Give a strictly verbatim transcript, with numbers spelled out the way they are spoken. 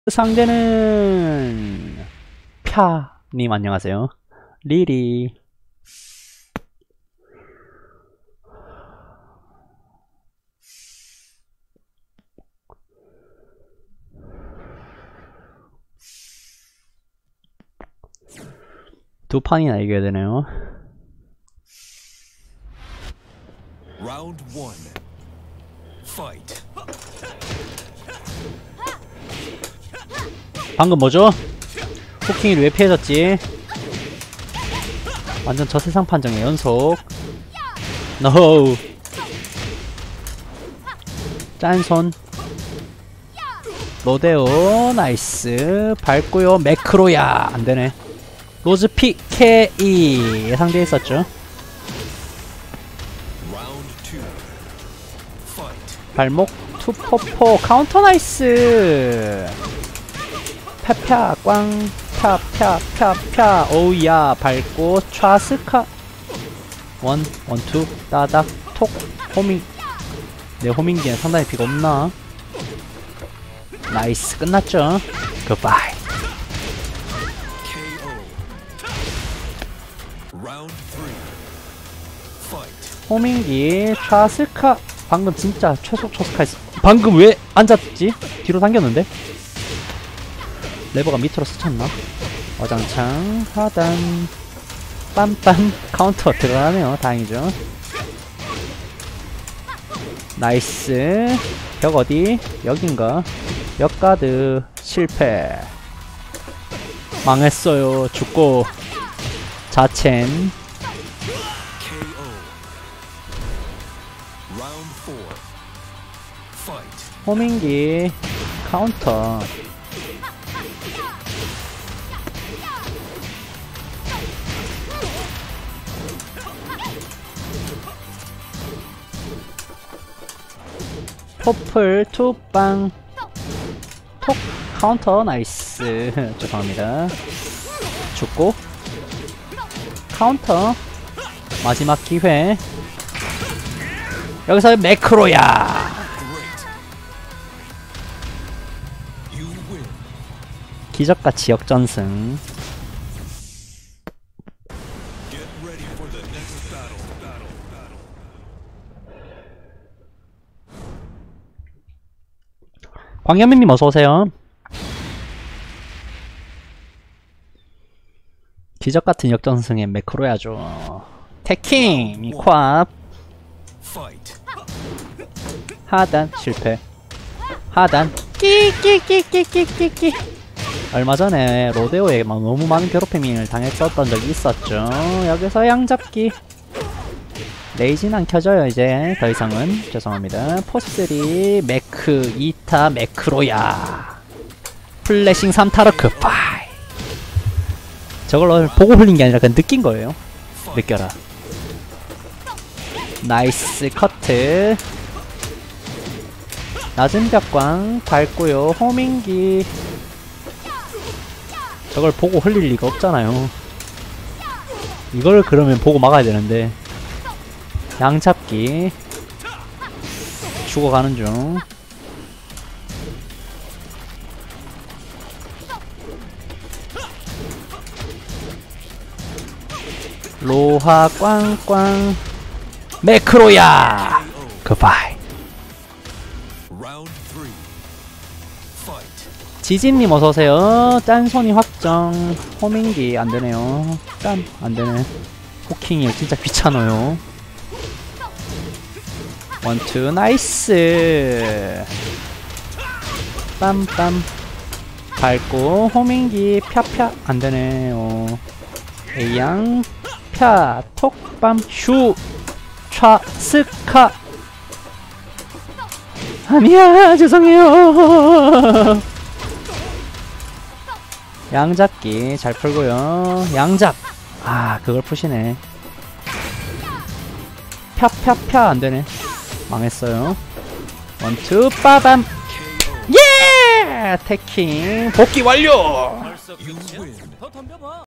상대는 펴님 안녕하세요. 리리 두 판이나 이겨야 되네요. Round one. Fight. 방금 뭐죠? 후킹이 왜 피해졌지? 완전 저세상 판정의 연속. 노. 짠손. 로데오 나이스. 밟고요. 매크로야 안되네. 로즈 피케이 예상되어 있었죠. 발목 투포포 카운터 나이스. 펴펴 꽝 펴펴펴펴 오우야 밟고 좌스카 원 원투 따닥 톡 호밍. 내 호밍기는 상당히 피가 없나. 나이스 끝났죠. 굿바이. 호밍기 좌스카 방금 진짜 최소 초스카 했어. 방금 왜 앉았지? 뒤로 당겼는데? 레버가 밑으로 스쳤나? 어장창 하단 빰빰 카운터 들어가네요. 다행이죠. 나이스. 벽 어디? 여긴가? 역가드 실패. 망했어요. 죽고 자첸. 호밍기 카운터. 포플 투빵 톡 카운터 나이스. 죄송합니다. 죽고 카운터 마지막 기회. 여기서 매크로야. 기적같이 역전승. 광현민님 어서오세요. 기적같은 역전승의 매크로야죠. 태킹 콱 하단 실패. 하단 끼끼끼끼끼끼끼. 얼마 전에 로데오에 너무 많은 괴롭힘을 당했었던 적이 있었죠. 여기서 양잡기. 레이지는 안 켜져요 이제 더 이상은. 죄송합니다. 포쓰리 매크 이타 매크로야. 플래싱 삼 타르크 파이. 저걸 보고 흘린 게 아니라 그냥 느낀 거예요. 느껴라. 나이스 커트. 낮은 벽광 밟고요. 호밍기. 저걸 보고 흘릴 리가 없잖아요. 이걸 그러면 보고 막아야 되는데. 양잡기. 죽어가는 중. 로하 꽝꽝 매크로야. 굿바이. 지진님 어서오세요. 짠손이 확정. 호밍기 안되네요. 짠 안되네. 호킹이 진짜 귀찮아요. 원투 나이스. 빰빰 밟고 호밍기 펴펴 안되네요. A양 펴 톡빰 슈 좌스카. 아니야 죄송해요. 양잡기 잘 풀고요. 양잡. 아 그걸 푸시네. 펴펴펴 안되네. 망했어요. 원투 빠밤. 예! 태킹 복귀 완료.